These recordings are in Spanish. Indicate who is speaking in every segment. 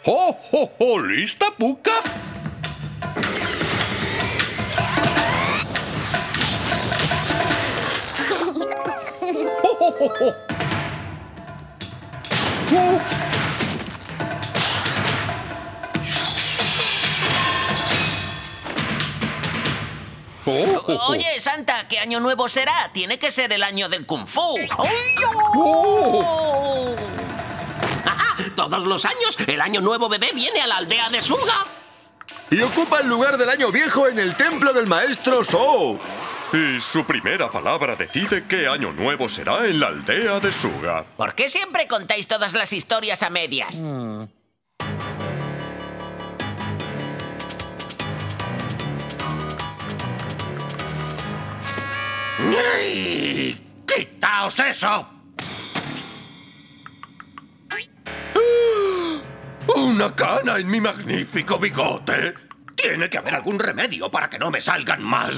Speaker 1: ¡Oh, oh, oh! ¿Lista, Pucca? ¡Oh, oh, oh, oh!
Speaker 2: Oye, Santa, ¿qué año nuevo será? Tiene que ser el año del Kung Fu.
Speaker 3: ¡Ajá! Todos los años, el año nuevo bebé viene a la aldea de Suga.
Speaker 4: Y ocupa el lugar del año viejo en el templo del maestro Shou.
Speaker 5: Y su primera palabra decide qué año nuevo será en la aldea de Suga.
Speaker 2: ¿Por qué siempre contáis todas las historias a medias?
Speaker 6: ¡Quitaos eso! ¡Una cana en mi magnífico bigote! Tiene que haber algún remedio para que no me salgan más.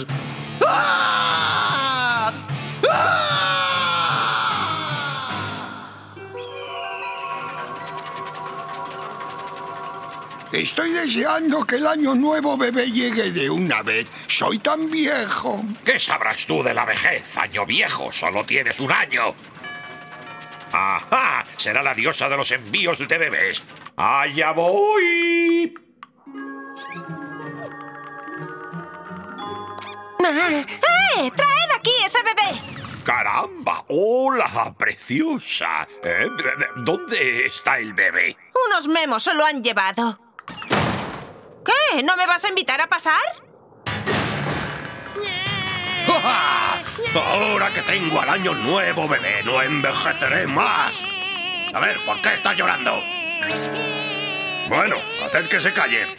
Speaker 6: ¡Ah! ¡Ah!
Speaker 7: Estoy deseando que el año nuevo bebé llegue de una vez. Soy tan viejo.
Speaker 6: ¿Qué sabrás tú de la vejez, año viejo? Solo tienes un año. ¡Ajá! Será la diosa de los envíos de bebés. ¡Allá voy!
Speaker 8: ¡Traed aquí ese bebé!
Speaker 6: ¡Caramba! ¡Hola, preciosa! ¿Dónde está el bebé?
Speaker 8: Unos memos se lo han llevado. ¿Qué? ¿No me vas a invitar a pasar?
Speaker 6: Ahora que tengo al año nuevo, bebé, no envejeceré más. A ver, ¿por qué estás llorando? Bueno, haced que se calle.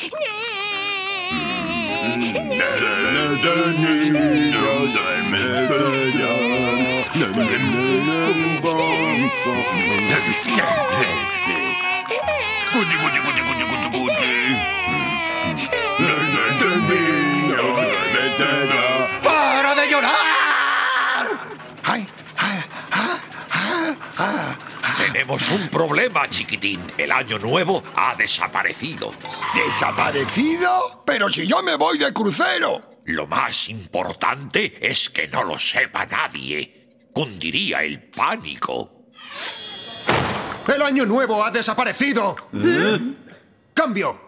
Speaker 6: ¡Para de llorar! Tenemos un problema, chiquitín. El año nuevo ha desaparecido.
Speaker 7: ¿Desaparecido? Pero si yo me voy de crucero.
Speaker 6: Lo más importante es que no lo sepa nadie. Cundiría el pánico.
Speaker 9: ¡El año nuevo ha desaparecido! ¡Cambio!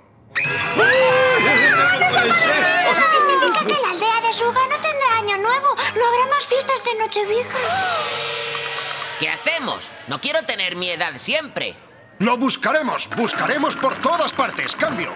Speaker 10: Eso significa que la aldea de Suga no tendrá año nuevo. No habrá más fiestas de Nochevieja.
Speaker 2: ¿Qué hacemos? No quiero tener mi edad siempre.
Speaker 9: ¡Lo buscaremos! ¡Buscaremos por todas partes! ¡Cambio!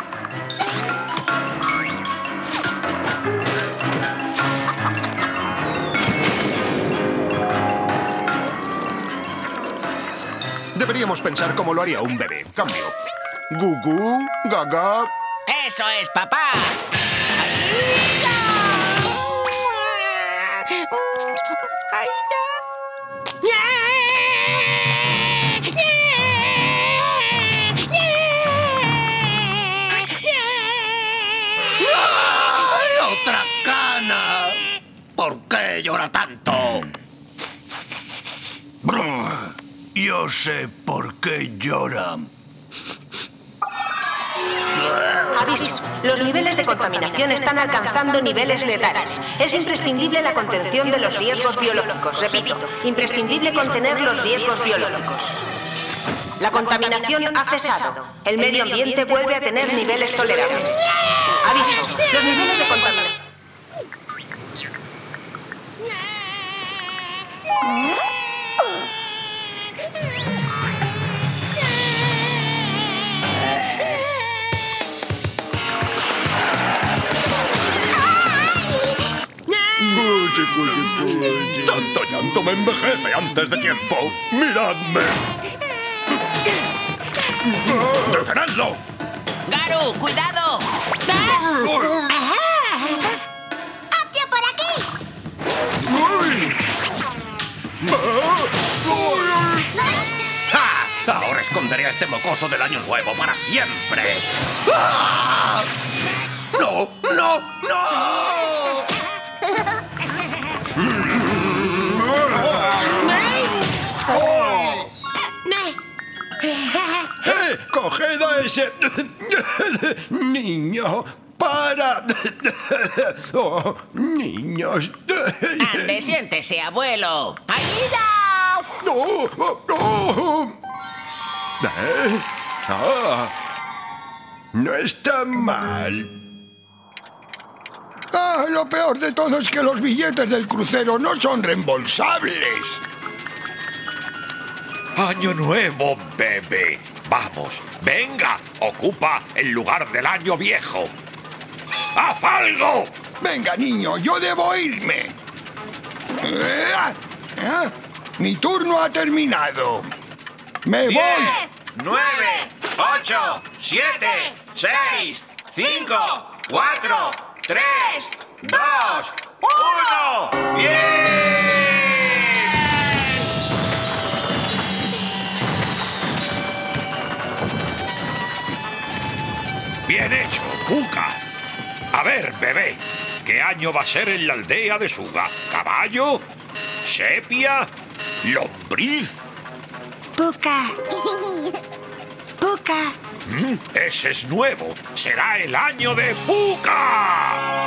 Speaker 9: Deberíamos pensar cómo lo haría un bebé. Cambio. Gugú, gaga...
Speaker 2: ¡Eso es, papá!
Speaker 6: ¡Otra cana! ¿Por qué llora tanto?
Speaker 11: Yo sé por qué lloran.
Speaker 12: Aviso. Los niveles de contaminación están alcanzando niveles letales. Es imprescindible la contención de los riesgos biológicos. Repito, imprescindible contener los riesgos biológicos. La contaminación ha cesado. El medio ambiente vuelve a tener niveles tolerables. Aviso. Los niveles de contaminación...
Speaker 6: Tanto llanto me envejece antes de tiempo. ¡Miradme! ¡Detenedlo!
Speaker 2: ¡Garu, cuidado!
Speaker 10: ¡Apio por aquí!
Speaker 6: ¡Ja! Ahora esconderé a este mocoso del año nuevo para siempre. ¡Ah! ¡No! ¡No! ¡No!
Speaker 7: Coged a ese niño para... Oh, niños.
Speaker 2: Ande, siéntese, abuelo. ¡Ayuda!
Speaker 7: No, no. No está mal. Lo peor de todo es que los billetes del crucero no son reembolsables.
Speaker 6: Año nuevo, bebé. Vamos, venga, ocupa el lugar del año viejo. ¡Haz algo!
Speaker 7: Venga, niño, yo debo irme. Mi turno ha terminado. ¡Me voy!
Speaker 6: 9, 8, 7, 6, 5, 4, 3, 2, 1. ¡Bien! Bien hecho, Pucca. A ver, bebé, ¿qué año va a ser en la aldea de Suga? ¿Caballo? ¿Sepia? ¿Lombriz?
Speaker 10: Pucca. Pucca.
Speaker 6: Ese es nuevo. Será el año de Pucca.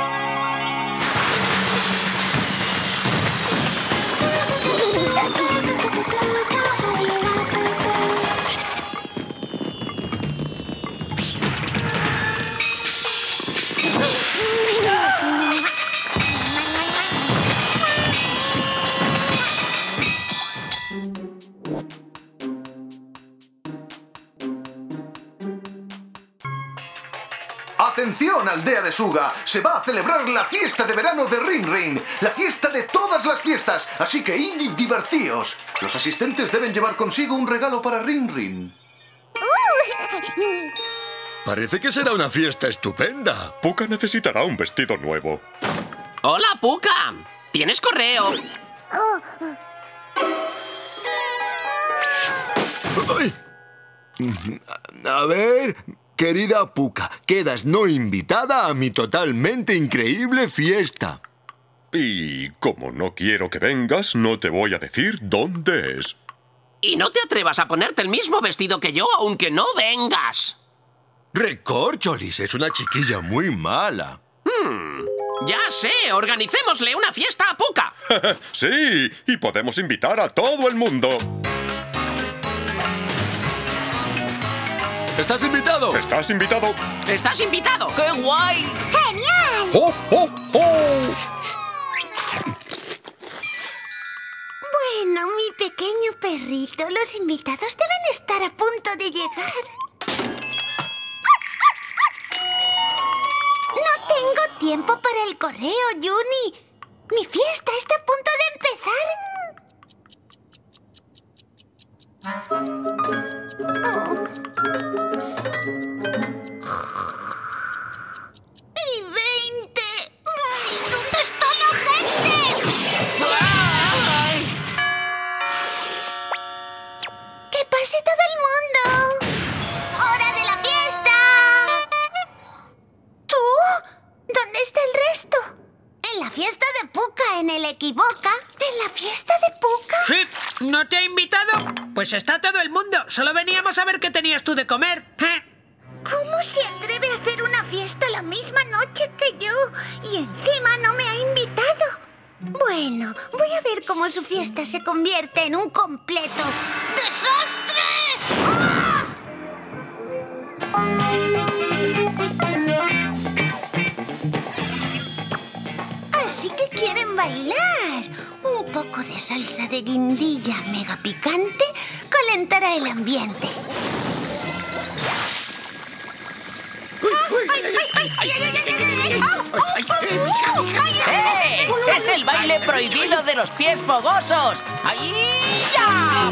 Speaker 9: ¡Atención, aldea de Suga! Se va a celebrar la fiesta de verano de Rin-Rin, la fiesta de todas las fiestas, así que id y divertíos. Los asistentes deben llevar consigo un regalo para Rin-Rin.
Speaker 4: Parece que será una fiesta estupenda.
Speaker 5: Pucca necesitará un vestido nuevo.
Speaker 3: Hola, Pucca. ¿Tienes correo?
Speaker 4: Ay. A ver... Querida Pucca, quedas no invitada a mi totalmente increíble fiesta.
Speaker 5: Y como no quiero que vengas, no te voy a decir dónde es.
Speaker 3: Y no te atrevas a ponerte el mismo vestido que yo, aunque no vengas.
Speaker 4: Recorcholis, es una chiquilla muy mala.
Speaker 3: Ya sé, organicémosle una fiesta a Pucca.
Speaker 5: Sí, y podemos invitar a todo el mundo.
Speaker 4: ¿Estás invitado?
Speaker 5: ¿Estás invitado?
Speaker 3: ¡Estás invitado!
Speaker 2: ¡Qué guay!
Speaker 10: ¡Genial!
Speaker 1: ¡Oh, oh, oh!
Speaker 10: Bueno, mi pequeño perrito, los invitados deben estar a punto de llegar. No tengo tiempo para el correo, Juni. Mi fiesta está a punto de empezar. Oh. ¡Y 20! ¿Dónde está la gente? ¡Que pase todo el mundo! ¡Hora de la fiesta! ¿Tú? ¿Dónde está el resto? En la fiesta de Pucca, en el Equivoca. ¿En la fiesta de Pucca?
Speaker 13: Sí, ¿no te ha invitado? Pues está todo el mundo. Solo veníamos a ver qué tenías tú de comer.
Speaker 10: ¿Cómo se atreve a hacer una fiesta la misma noche que yo? Y encima no me ha invitado. Bueno, voy a ver cómo su fiesta se convierte en un completo desastre. ¡Ah! Así que quieren bailar. Un poco de salsa de guindilla mega picante calentará el ambiente.
Speaker 2: ¡Es el baile prohibido de los pies fogosos! ¡Ahí ya!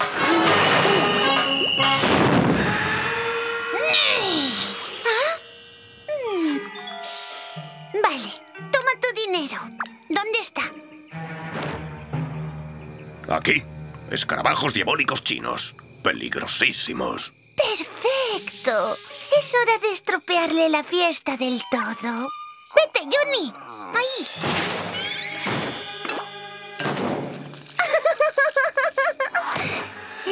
Speaker 10: Vale, toma tu dinero. ¿Dónde está?
Speaker 6: Aquí, escarabajos diabólicos chinos. Peligrosísimos.
Speaker 10: ¡Perfecto! Es hora de estropearle la fiesta del todo. ¡Vete, Juni! ¡Ahí!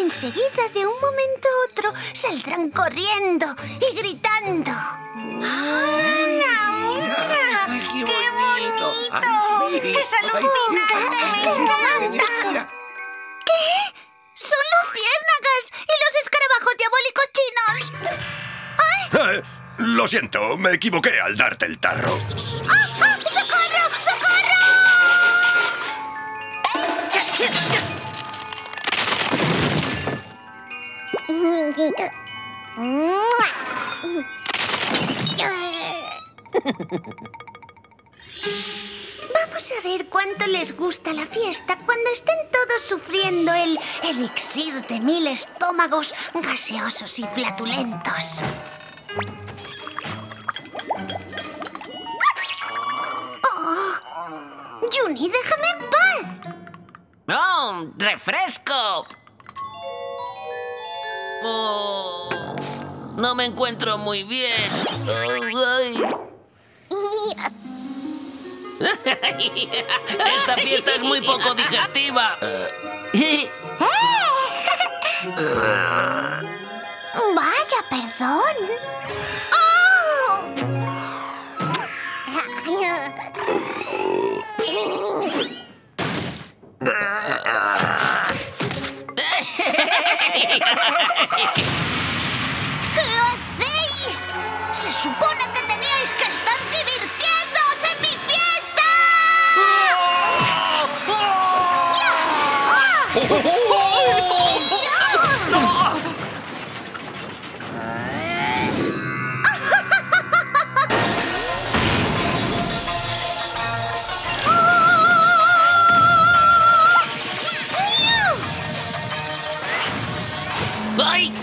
Speaker 10: Enseguida, de un momento a otro, saldrán corriendo y gritando. ¡Mira, mira! ¡Qué bonito! ¡Es alucinante! ¡Me encanta! ¿Qué? ¡Son luciérnagas y los escarabajos diabólicos chinos!
Speaker 5: Lo siento, me equivoqué al darte el tarro.
Speaker 10: ¡Socorro! ¡Socorro! Vamos a ver cuánto les gusta la fiesta cuando estén todos sufriendo el elixir de 1000 estómagos gaseosos y flatulentos. ¡Oh! ¡Juni, déjame en paz!
Speaker 2: ¡Oh, refresco! Oh, no me encuentro muy bien. Ay. Esta fiesta es muy poco digestiva.
Speaker 10: Vaya, perdón. ¡Oh! ¿Qué hacéis? Se supone que teníais que estar divirtiéndoos en mi fiesta.
Speaker 2: ¡Ay!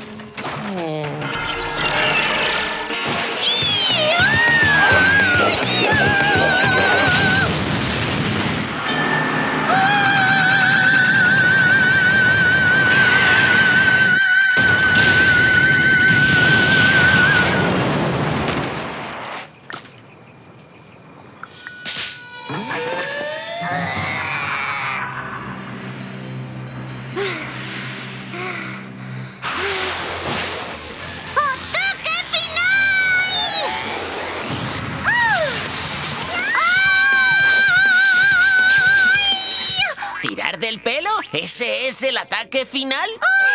Speaker 2: ¿Tirar del pelo? ¿Ese es el ataque final?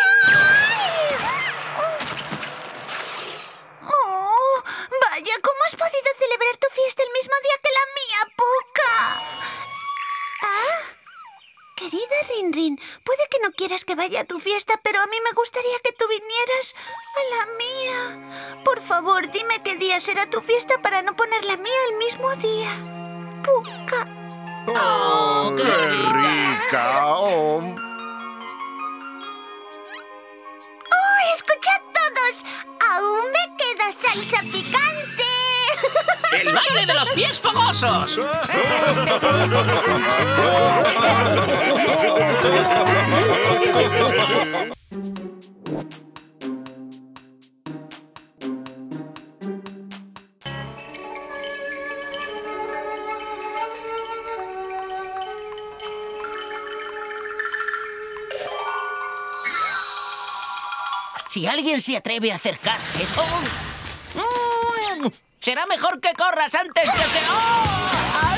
Speaker 10: ¡Oh! Vaya, ¿cómo has podido celebrar tu fiesta el mismo día que la mía, Pucca? ¿Ah? Querida Rin, puede que no quieras que vaya a tu fiesta, pero a mí me gustaría que tú vinieras a la mía. Por favor, dime qué día será tu fiesta para no poner la mía el mismo día. Pucca.
Speaker 2: ¡Oh, qué rica!
Speaker 10: ¡Oh, escuchad todos! ¡Aún me queda salsa picante!
Speaker 3: ¡El baile de los pies fogosos!
Speaker 2: Si alguien se atreve a acercarse... ¡Oh! Será mejor que corras antes de que... ¡Oh!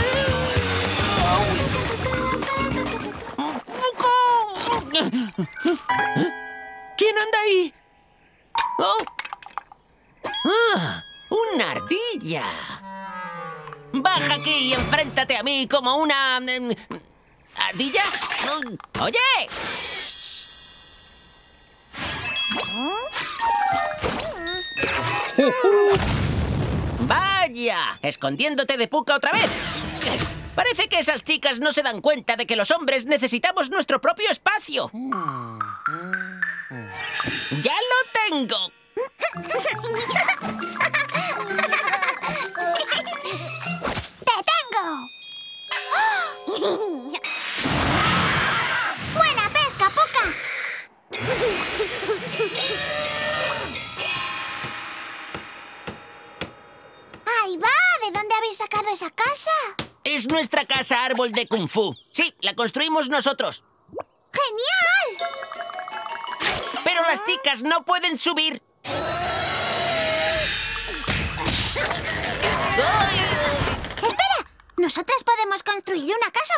Speaker 2: ¿Quién anda ahí? ¡Oh! ¡Ah! ¡Una ardilla! Baja aquí y enfréntate a mí como una... ¿ardilla? ¡Oye! ¡Vaya! ¡Escondiéndote de Pucca otra vez! Parece que esas chicas no se dan cuenta de que los hombres necesitamos nuestro propio espacio. ¡Ya lo tengo!
Speaker 10: ¡Te tengo! ¡Buena pesca, Pucca! ¡Ahí va! ¿De dónde habéis sacado esa casa?
Speaker 2: Es nuestra casa árbol de Kung Fu. Sí, la construimos nosotros.
Speaker 10: ¡Genial!
Speaker 2: las chicas no pueden subir.
Speaker 10: ¡Espera! Nosotras podemos construir una casa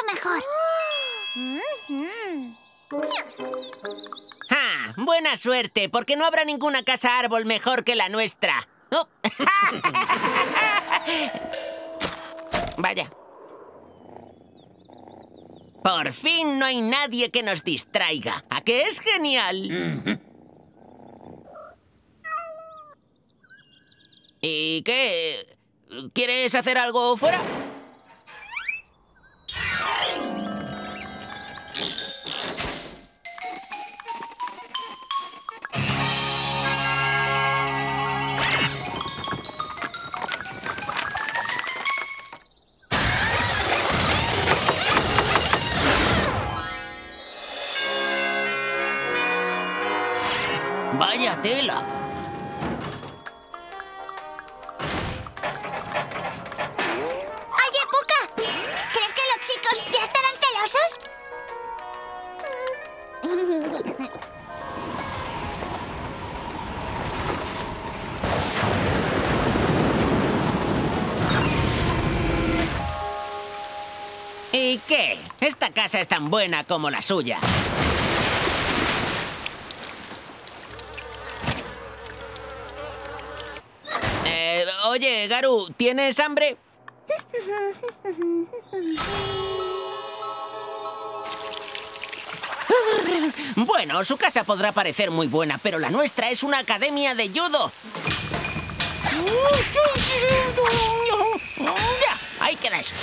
Speaker 10: mucho mejor.
Speaker 2: ¡Ah! Buena suerte, porque no habrá ninguna casa árbol mejor que la nuestra. Oh. Vaya. Por fin no hay nadie que nos distraiga. ¿A qué es genial? ¿Y qué? ¿Quieres hacer algo fuera? ¡Vaya tela!
Speaker 10: Oye, Pucca, ¿crees que los chicos ya estarán celosos?
Speaker 2: ¿Y qué? Esta casa es tan buena como la suya. Oye, Garu, ¿tienes hambre? Bueno, su casa podrá parecer muy buena, pero la nuestra es una academia de judo. Ya, ahí queda eso.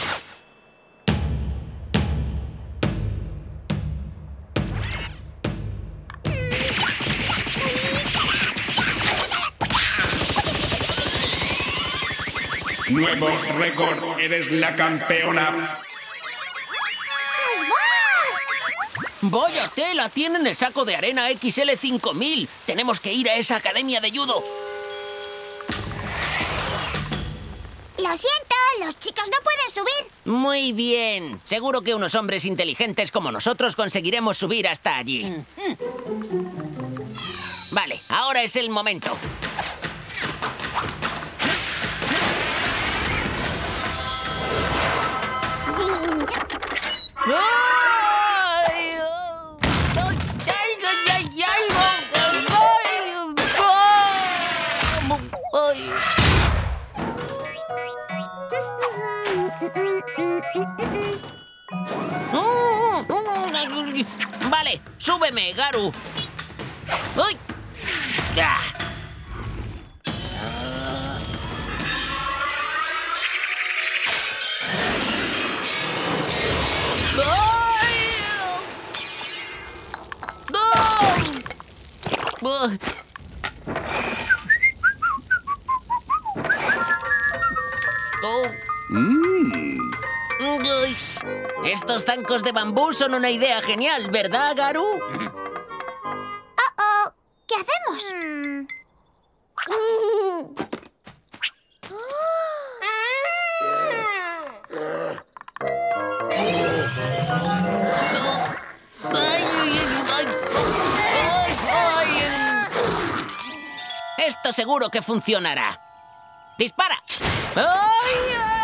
Speaker 14: Nuevo récord, eres la campeona.
Speaker 2: ¡Vaya tela! Tienen el saco de arena XL 5000. Tenemos que ir a esa academia de judo.
Speaker 10: Lo siento, los chicos no pueden subir.
Speaker 2: Muy bien. Seguro que unos hombres inteligentes como nosotros conseguiremos subir hasta allí. Vale, ahora es el momento. Vale, súbeme, Garu. ¡Uy! ¡Ah! Estos zancos de bambú son una idea genial, ¿verdad, Garu?
Speaker 10: Oh, ¿qué hacemos?
Speaker 2: Esto seguro que funcionará. ¡Dispara! ¡Ay, ay!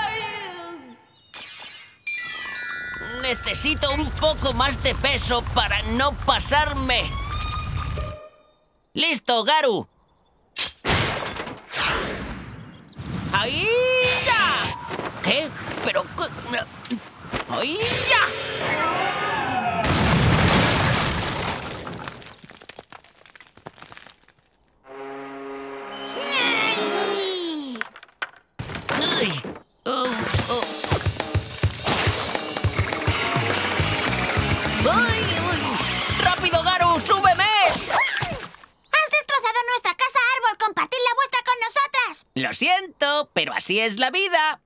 Speaker 2: Necesito un poco más de peso para no pasarme. ¡Listo, Garu! ¡Ahí ya! ¿Qué? ¿Pero qué? ¡Ahí ya! ¡Ay! ¡Oh! ¡Ay! ¡Uy! ¡Rápido, Garu! ¡Súbeme!
Speaker 10: ¡Has destrozado nuestra casa árbol! ¡Compartid la vuestra con nosotras!
Speaker 2: Lo siento, pero así es la vida.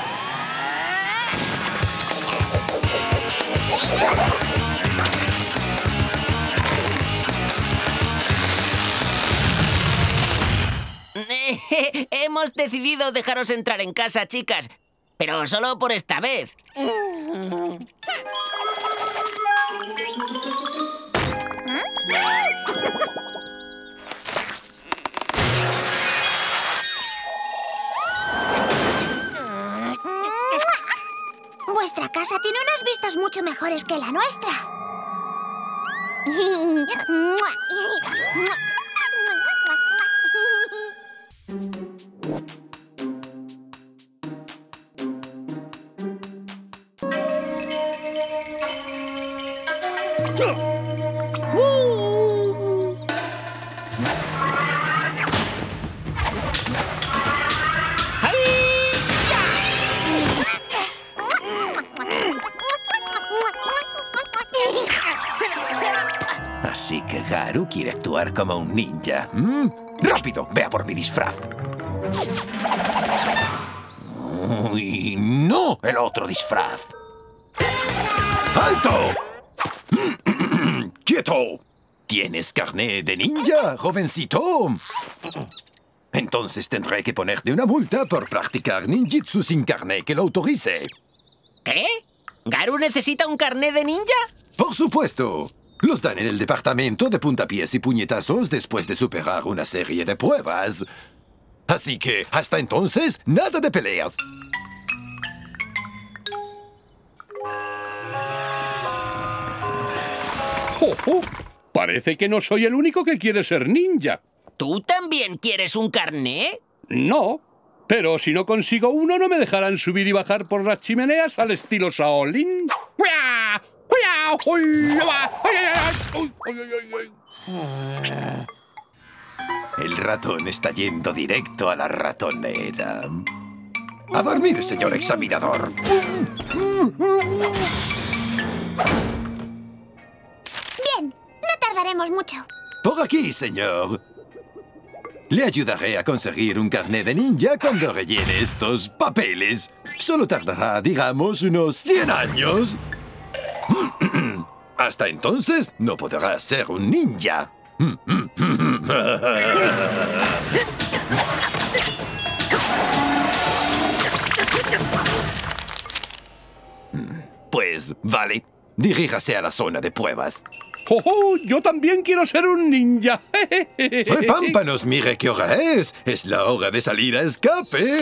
Speaker 2: Hemos decidido dejaros entrar en casa, chicas, pero solo por esta vez.
Speaker 10: casa tiene unas vistas mucho mejores que la nuestra.
Speaker 15: Así que Garu quiere actuar como un ninja. ¡Rápido! ¡Ve a por mi disfraz! ¡Uy, no! ¡El otro disfraz! ¡Alto! ¡Quieto! ¿Tienes carné de ninja, jovencito? Entonces tendré que ponerte una multa por practicar ninjitsu sin carné que lo autorice.
Speaker 2: ¿Qué? ¿Garu necesita un carné de ninja?
Speaker 15: Por supuesto. Los dan en el departamento de puntapiés y puñetazos después de superar una serie de pruebas. Así que, hasta entonces, nada de peleas.
Speaker 1: ¡Oh! Parece que no soy el único que quiere ser ninja.
Speaker 2: ¿Tú también quieres un carné?
Speaker 1: No, pero si no consigo uno, no me dejarán subir y bajar por las chimeneas al estilo Shaolin.
Speaker 15: El ratón está yendo directo a la ratonera. ¡A dormir, señor examinador!
Speaker 10: Bien, no tardaremos mucho.
Speaker 15: Por aquí, señor. Le ayudaré a conseguir un carné de ninja cuando rellene estos papeles. Solo tardará, digamos, unos 100 años. Hasta entonces, no podrá ser un ninja. Pues, vale. Diríjase a la zona de pruebas.
Speaker 1: ¡Oh! Yo también quiero ser un ninja.
Speaker 15: ¡Repámpanos, mire qué hora es! ¡Es la hora de salir a escape!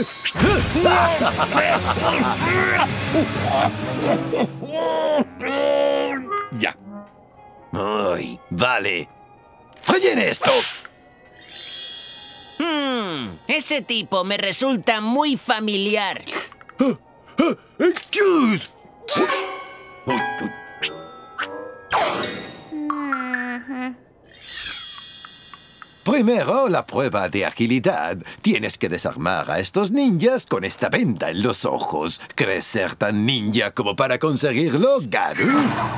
Speaker 1: Ya.
Speaker 15: ¡Ay! Vale. ¡Rellene esto!
Speaker 2: Ese tipo me resulta muy familiar.
Speaker 15: ¡Excuse! Primero, la prueba de agilidad. Tienes que desarmar a estos ninjas con esta venda en los ojos. ¿Crees ser tan ninja como para conseguirlo, Garu?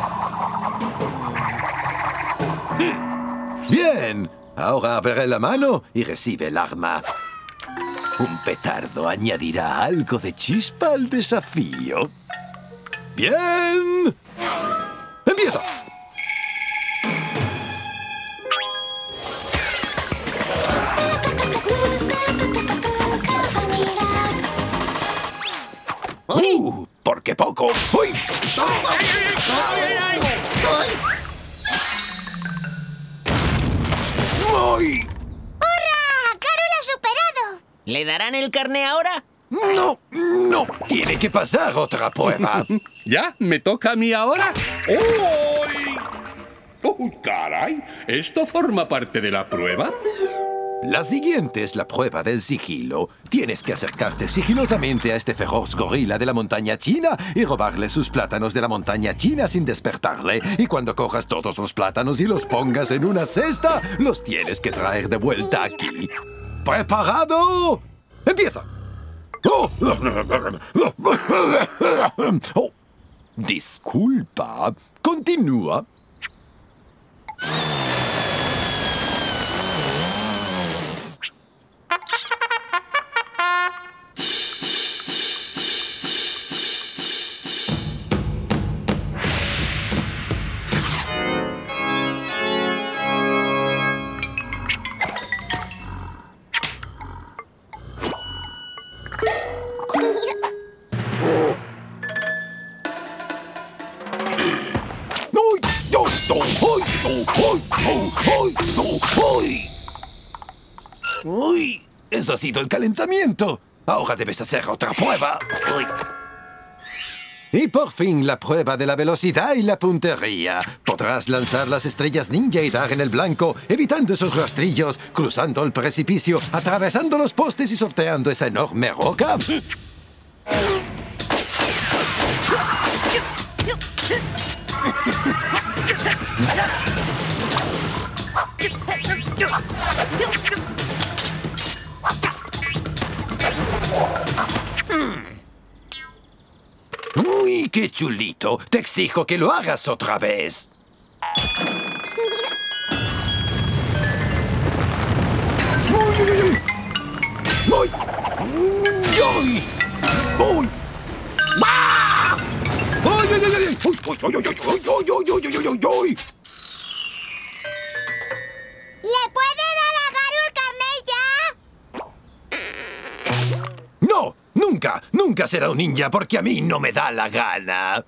Speaker 15: Bien. Ahora abre la mano y recibe el arma. Un petardo añadirá algo de chispa al desafío. ¡Bien! ¡Empieza! ¿Por qué poco? ¡Uy! ¡Uy!
Speaker 10: ¡Hurra! ¡Garu lo ha superado!
Speaker 2: ¿Le darán el carné ahora?
Speaker 15: No, no. Tiene que pasar otra prueba.
Speaker 1: ¿Ya? ¿Me toca a mí ahora? ¡Uy! ¡Oh, caray! ¿Esto forma parte de la prueba?
Speaker 15: La siguiente es la prueba del sigilo. Tienes que acercarte sigilosamente a este feroz gorila de la montaña china y robarle sus plátanos de la montaña china sin despertarle. Y cuando cojas todos los plátanos y los pongas en una cesta, los tienes que traer de vuelta aquí. ¿Preparado? ¡Empieza! ¡Oh! ¡Oh! Disculpa. Continúa. ¡Uy! Eso ha sido el calentamiento. Ahora debes hacer otra prueba. ¡Uy! Y por fin la prueba de la velocidad y la puntería. Podrás lanzar las estrellas ninja y dar en el blanco, evitando esos rastrillos, cruzando el precipicio, atravesando los postes y sorteando esa enorme roca. ¡Uy, qué chulito! Te exijo que lo hagas otra vez. ¡Uy! ¡Uy! ¡Uy! ¡Ah! ¡Uy, uy, uy, uy! ¡Uy, uy, uy, uy, uy, uy, uy, uy, uy, uy!
Speaker 10: ¿Le puede dar a Garu el carnet ya?
Speaker 15: ¡No! ¡Nunca! ¡Nunca será un ninja porque a mí no me da la gana!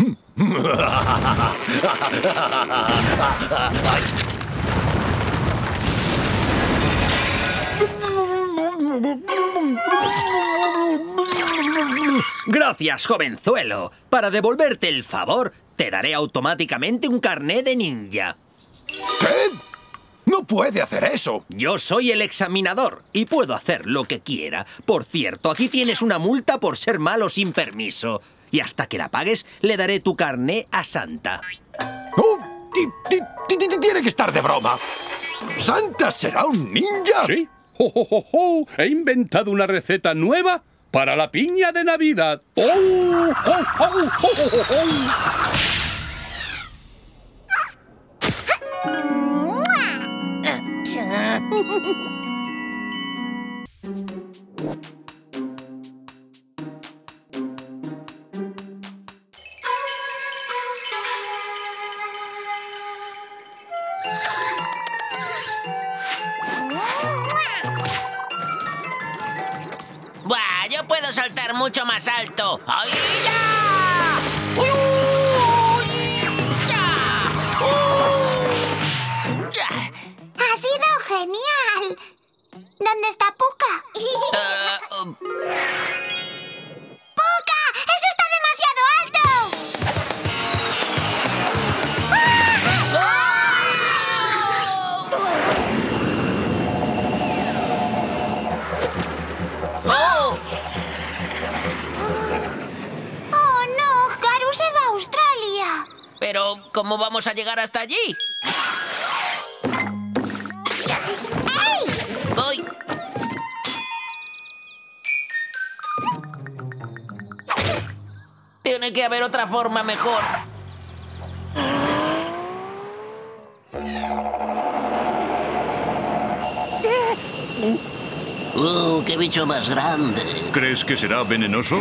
Speaker 16: Gracias, jovenzuelo. Para devolverte el favor, te daré automáticamente un carné de ninja.
Speaker 15: ¿Qué? ¡No puede hacer eso!
Speaker 16: Yo soy el examinador y puedo hacer lo que quiera. Por cierto, aquí tienes una multa por ser malo sin permiso. Y hasta que la pagues, le daré tu carné a Santa.
Speaker 15: ¡Oh! Tiene que estar de broma. ¿Santa será un ninja?
Speaker 1: Sí. ¡Oh, oh, oh, oh! He inventado una receta nueva para la piña de Navidad. ¡Oh! ¡Oh, oh, oh, oh, oh!
Speaker 2: ¡Buah! Yo puedo saltar mucho más alto. ¡Ay, ya! ¡Uy, ya! ¡Ya!
Speaker 10: ¡Ha sido genial! ¿Dónde está Pucca? ¡Pucca! ¡Eso está demasiado alto!
Speaker 2: ¡Oh!
Speaker 10: ¡Oh, no! ¡Garu se va a Australia!
Speaker 2: Pero, ¿cómo vamos a llegar hasta allí?
Speaker 10: ¡Ey!
Speaker 2: ¡Voy! Tiene que haber otra forma mejor. ¡Qué bicho más grande!
Speaker 6: ¿Crees que será venenoso?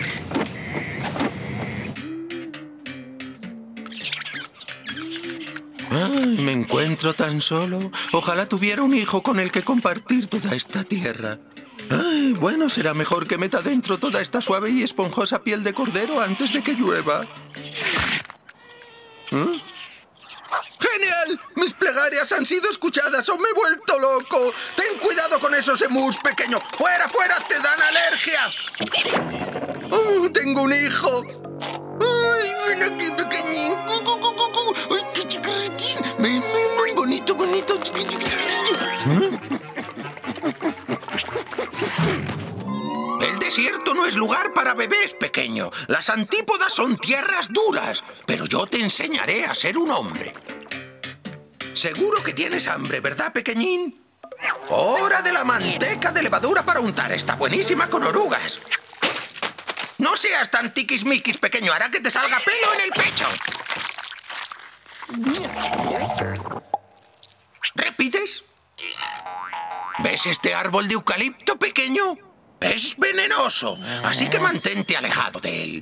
Speaker 17: Ay, me encuentro tan solo. Ojalá tuviera un hijo con el que compartir toda esta tierra. Ay, bueno, será mejor que meta dentro toda esta suave y esponjosa piel de cordero antes de que llueva. ¿Eh? ¡Genial! Mis plegarias han sido escuchadas o me he vuelto loco. Ten cuidado con esos emus, pequeño. ¡Fuera, fuera! ¡Te dan alergia! Oh, tengo un hijo. ¡Ay, ven aquí, pequeñín! ¡Ay, qué chiquitín! Bonito, bonito, chiquitín. El desierto no es lugar para bebés, pequeño. Las antípodas son tierras duras. Pero yo te enseñaré a ser un hombre. Seguro que tienes hambre, ¿verdad, pequeñín? Hora de la manteca de levadura para untar. Está buenísima con orugas. No seas tan tiquismiquis, pequeño. Hará que te salga pelo en el pecho. ¿Repites? ¿Ves este árbol de eucalipto, pequeño? Es venenoso, así que mantente alejado de él.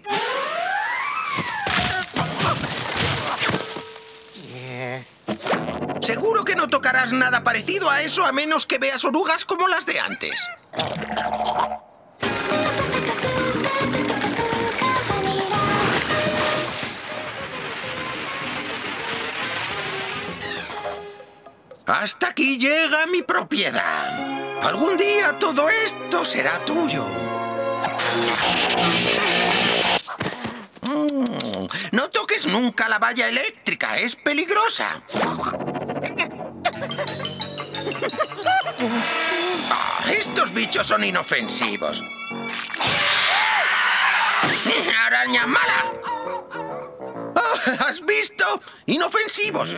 Speaker 17: Seguro que no tocarás nada parecido a eso a menos que veas orugas como las de antes. Hasta aquí llega mi propiedad. Algún día todo esto será tuyo. atención. No toques nunca la valla eléctrica, es peligrosa. Estos bichos son inofensivos. ¡Araña mala! Oh, ¿has visto? Inofensivos.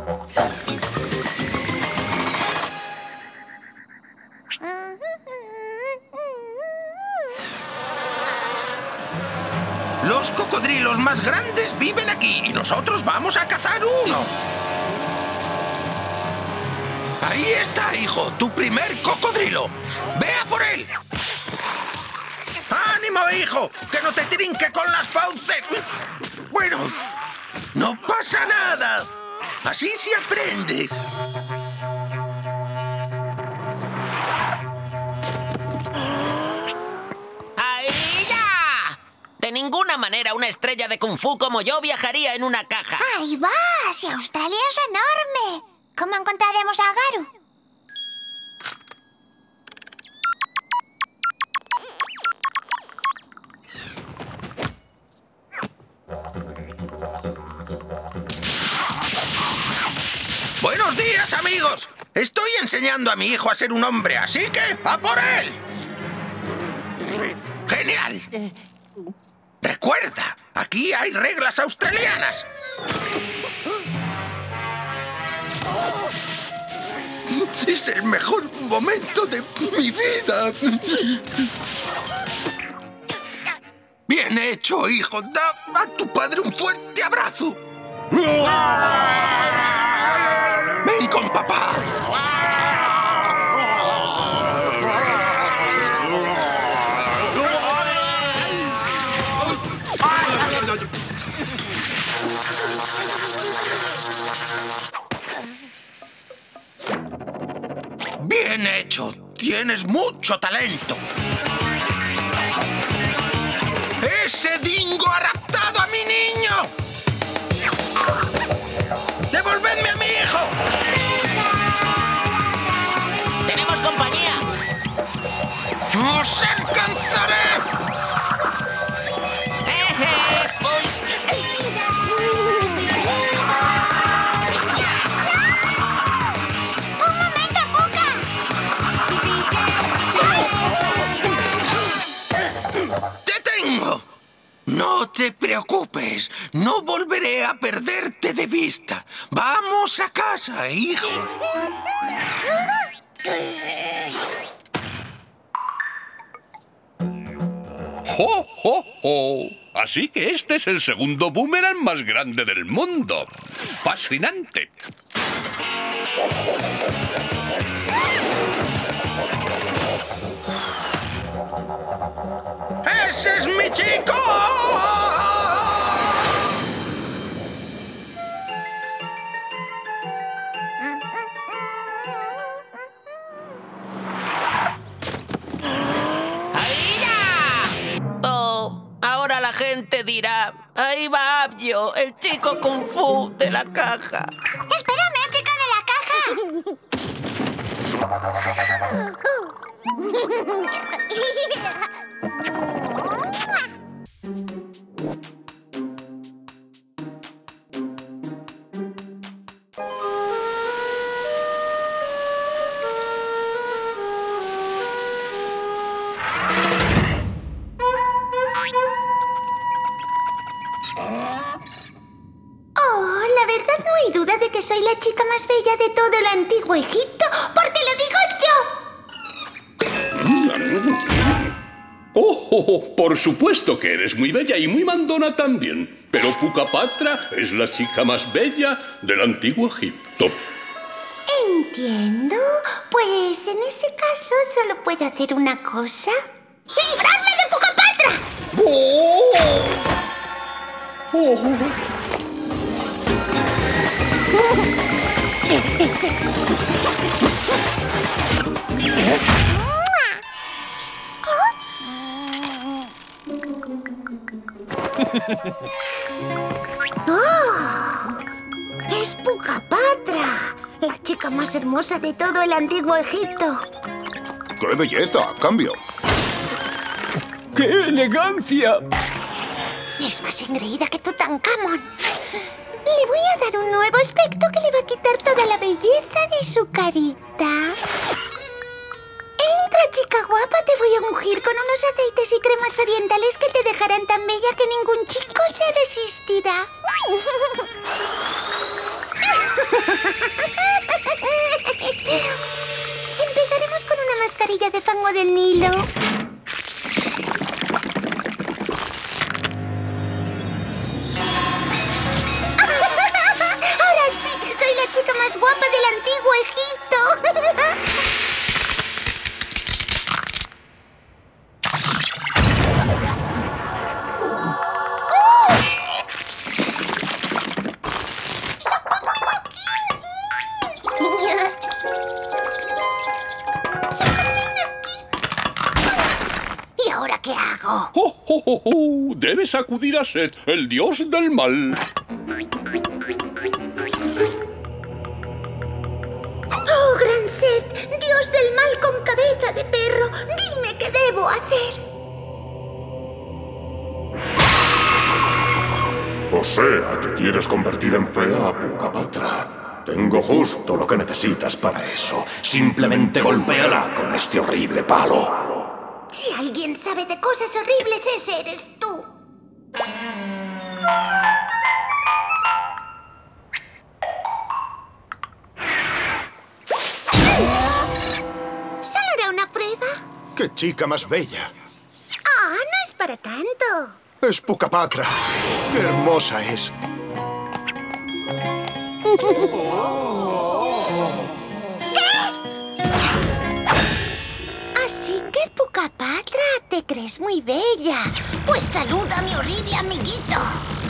Speaker 17: Los cocodrilos más grandes viven aquí y nosotros vamos a cazar uno. Ahí está, hijo, tu primer cocodrilo. ¡Ve a por él! ¡Ánimo, hijo! ¡Que no te trinque con las fauces! Bueno, no pasa nada. Así se aprende.
Speaker 2: ¡Ahí ya! De ninguna manera una estrella de Kung Fu como yo viajaría en una caja.
Speaker 10: ¡Ahí va! ¡Si Australia es enorme! ¿Cómo encontraremos a Garu?
Speaker 17: ¡Buenos días, amigos! Estoy enseñando a mi hijo a ser un hombre, así que ¡a por él! ¡Genial! Recuerda, aquí hay reglas australianas. Es el mejor momento de mi vida. Bien hecho, hijo. Da a tu padre un fuerte abrazo. Ven con papá. Bien hecho. Tienes mucho talento. ¡Ese dingo ha raptado a mi niño! ¡Devolvedme a mi hijo!
Speaker 2: ¡Tenemos compañía!
Speaker 17: ¡Os alcanzaré!
Speaker 10: ¡Un momento, Pucca!
Speaker 17: ¡Te tengo! No te preocupes, no volveré a perderte de vista. Vamos a casa, hijo.
Speaker 1: ¡Jo, jo, jo! Así que este es el segundo boomerang más grande del mundo. ¡Fascinante!
Speaker 17: ¡Ese es mi chico!
Speaker 2: ¡Ahí ya! Oh, ahora la gente dirá, ahí va Abio, el chico Kung Fu de la caja.
Speaker 10: ¡Espérame, chico de la caja! Oh, la verdad no hay duda de que soy la chica más bella de todo el antiguo Egipto, porque lo digo yo.
Speaker 1: ¡Oh! Por supuesto que eres muy bella y muy mandona también. Pero Pucca Patra es la chica más bella del antiguo Egipto.
Speaker 10: Entiendo. Pues en ese caso solo puedo hacer una cosa. ¡Librarme de Pucca Patra!
Speaker 1: ¡Oh! ¡Oh!
Speaker 10: ¡Oh! ¡Es Pucca Patra! La chica más hermosa de todo el antiguo Egipto.
Speaker 4: ¡Qué belleza! ¡Cambio!
Speaker 18: ¡Qué elegancia!
Speaker 10: Es más engreída que tú también. Tutankamón. Le voy a dar un nuevo aspecto que le va a quitar toda la belleza de su carita. Entra, chica guapa, te voy a ungir con unos aceites y cremas orientales que te dejarán tan bella que ningún chico se resistirá. Empezaremos con una mascarilla de fango del Nilo. Ahora sí que soy la chica más guapa del antiguo Egipto. ¿Y ahora qué hago?
Speaker 1: Debes acudir a Set, el dios del mal.
Speaker 10: ¡Oh, gran Set! ¡Dios del mal con cabeza de perro! ¡Dime qué debo hacer!
Speaker 18: O sea, que quieres convertir en fea a Puka-Patra. Tengo justo lo que necesitas para eso. Simplemente golpéala con este horrible palo.
Speaker 10: Si alguien sabe de cosas horribles, ese eres tú. ¿Solo era una prueba?
Speaker 4: ¡Qué chica más bella!
Speaker 10: Ah, no es para tanto.
Speaker 4: Es Puka-Patra. ¡Qué hermosa es!
Speaker 10: Así que, Puka-Patra, te crees muy bella. Pues saluda a mi horrible amiguito.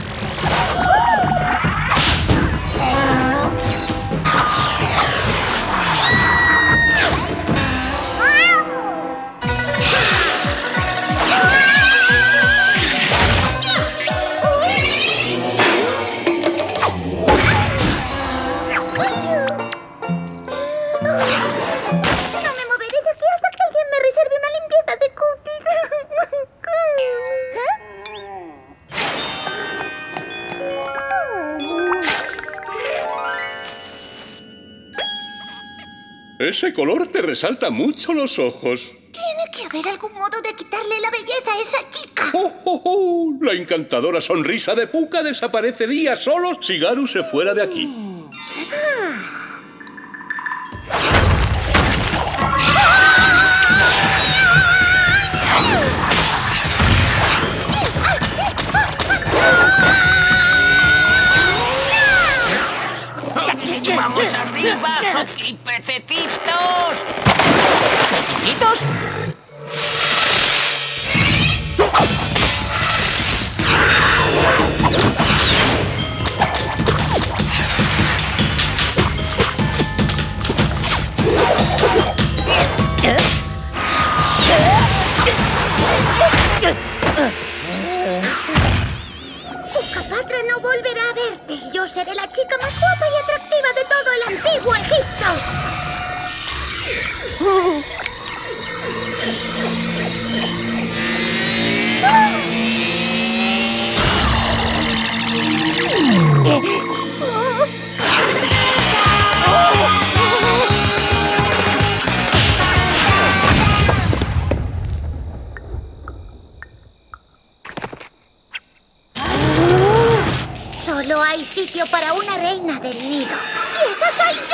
Speaker 1: Ese color te resalta mucho los ojos.
Speaker 10: Tiene que haber algún modo de quitarle la belleza a esa chica.
Speaker 1: La encantadora sonrisa de Puka desaparecería solo si Garu se fuera de aquí.
Speaker 2: ¡Vamos arriba! ¡Y pececitos! ¿Pececitos?
Speaker 10: Puka-Patra no volverá a verte. Yo seré la chica más guapa y atractiva de todo el antiguo Egipto. Solo hay sitio para una reina del Nilo. ¡Y esa soy yo!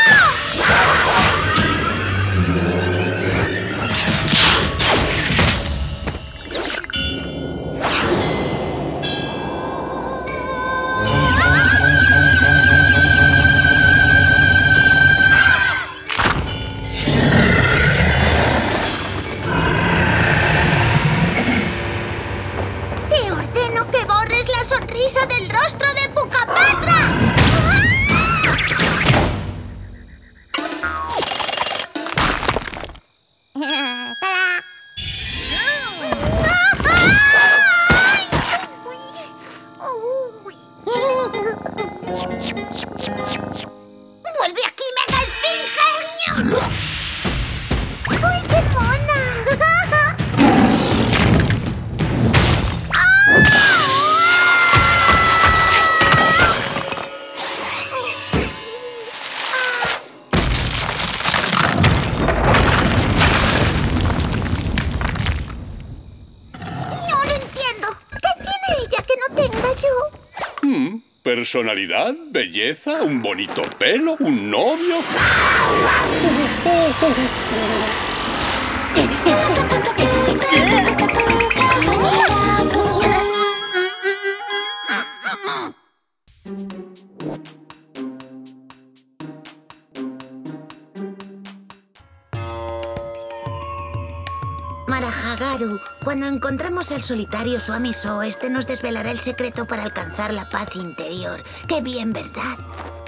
Speaker 10: Te ordeno que borres la sonrisa del rostro de Puka-Patra.
Speaker 1: Personalidad, belleza, un bonito pelo, un novio.
Speaker 10: Marahagaru, cuando encontremos al solitario Swamiso, este nos desvelará el secreto para alcanzar la paz interior. ¡Qué bien, verdad!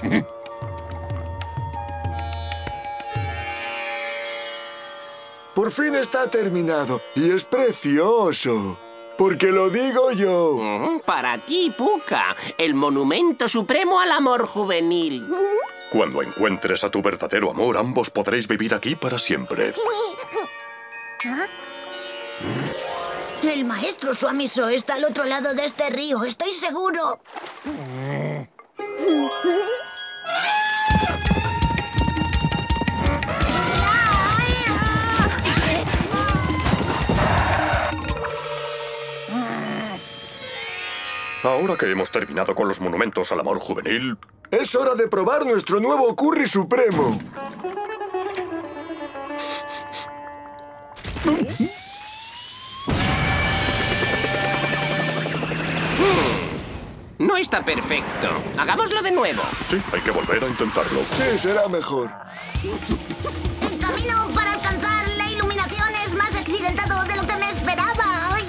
Speaker 4: Por fin está terminado y es precioso. Porque lo digo yo.
Speaker 3: Para ti, Pucca, el monumento supremo al amor juvenil.
Speaker 5: Cuando encuentres a tu verdadero amor, ambos podréis vivir aquí para siempre.
Speaker 10: El maestro Swamiso está al otro lado de este río, estoy seguro.
Speaker 5: Ahora que hemos terminado con los monumentos al amor juvenil...
Speaker 4: Es hora de probar nuestro nuevo curry supremo.
Speaker 3: No está perfecto. Hagámoslo de nuevo.
Speaker 5: Sí, hay que volver a intentarlo.
Speaker 4: Sí, será mejor.
Speaker 10: El camino para alcanzar la iluminación es más accidentado de lo que me esperaba. ¡Ay!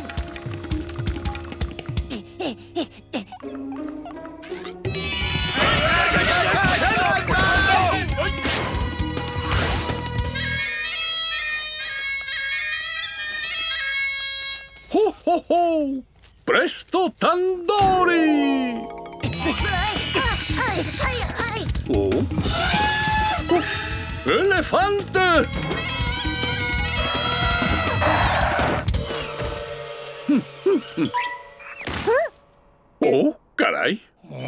Speaker 1: ¡Ho, ho, ho! ¡Presto Tandori! Oh. ¡Elefante! ¡Oh, caray!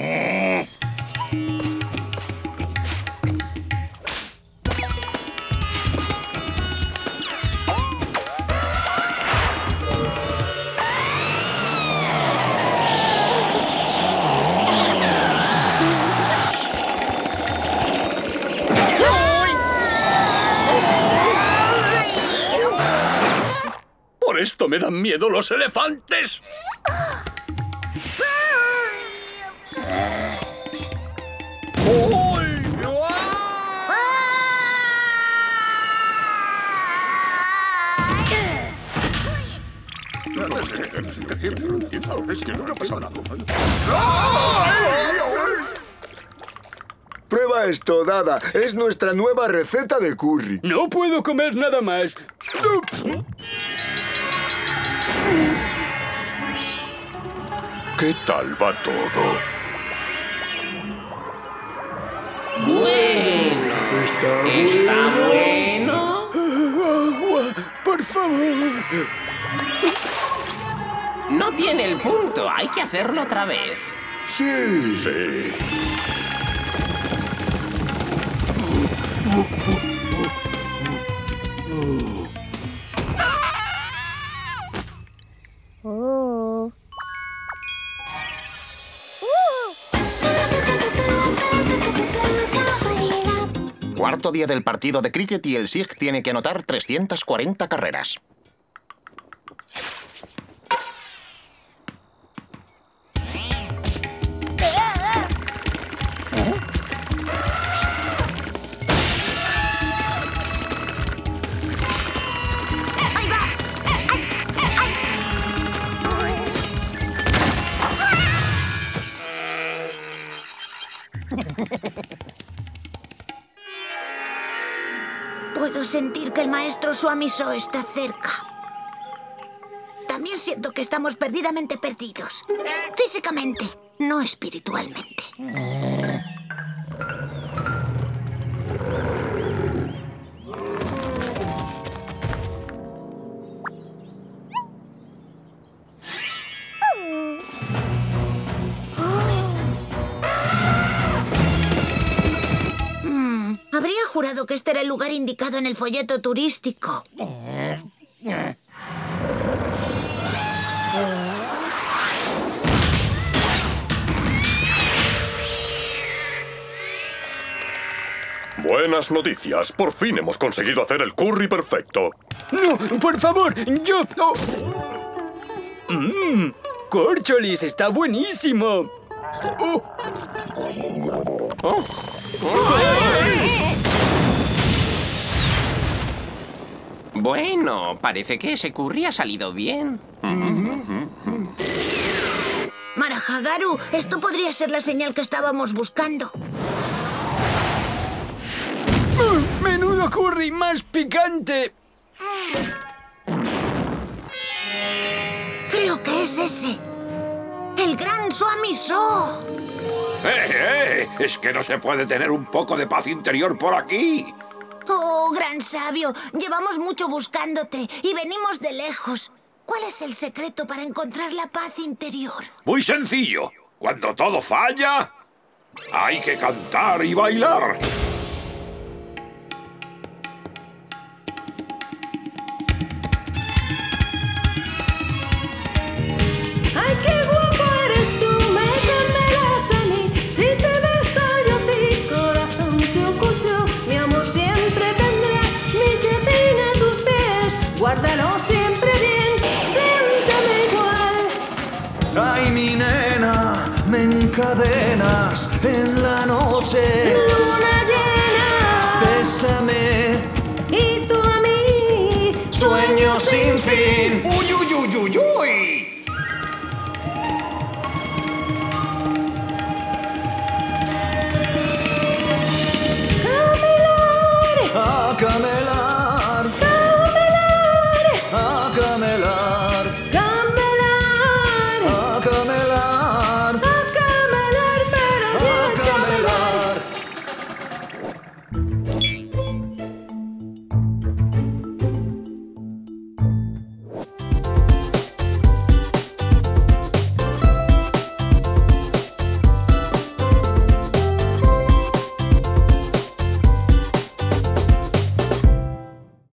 Speaker 1: Por esto me dan miedo los elefantes.
Speaker 4: Prueba esto, Dada. Es nuestra nueva receta de curry.
Speaker 11: No puedo comer nada más.
Speaker 5: ¿Qué tal va todo?
Speaker 3: Bueno. ¿Está bueno?
Speaker 11: Agua, por favor.
Speaker 3: No tiene el punto. Hay que hacerlo otra vez.
Speaker 4: Sí.
Speaker 5: Sí.
Speaker 19: Cuarto día del partido de cricket y el SIG tiene que anotar 340 carreras.
Speaker 10: Puedo sentir que el maestro Swamiso está cerca. También siento que estamos perdidamente perdidos. Físicamente, no espiritualmente. Habría jurado que este era el lugar indicado en el folleto turístico.
Speaker 5: Buenas noticias. Por fin hemos conseguido hacer el curry perfecto.
Speaker 11: No, por favor, yo... Oh. Córcholis, está buenísimo. Oh.
Speaker 3: Oh. Bueno, parece que ese curry ha salido bien.
Speaker 10: Marahagaru, esto podría ser la señal que estábamos buscando.
Speaker 11: ¡Menudo curry más picante!
Speaker 10: Creo que es ese. ¡El gran Swami-So!
Speaker 6: Es que no se puede tener un poco de paz interior por aquí.
Speaker 10: Oh, gran sabio, llevamos mucho buscándote y venimos de lejos. ¿Cuál es el secreto para encontrar la paz interior?
Speaker 6: Muy sencillo. Cuando todo falla, hay que cantar y bailar.
Speaker 20: ¡Ay, qué guapo eres tú! Me encantarás a mí. Si te beso yo a ti, corazón chucuchú. Mi amor siempre tendrás, mi chatina a tus pies. Guárdalo siempre bien, siéntame igual.
Speaker 9: Ay, mi nena, me encadenas en la noche.
Speaker 20: Luna llena.
Speaker 9: Bésame.
Speaker 20: Y tú a mí.
Speaker 9: Sueños sin fin.
Speaker 6: ¡Uy, uy, uy, uy, uy!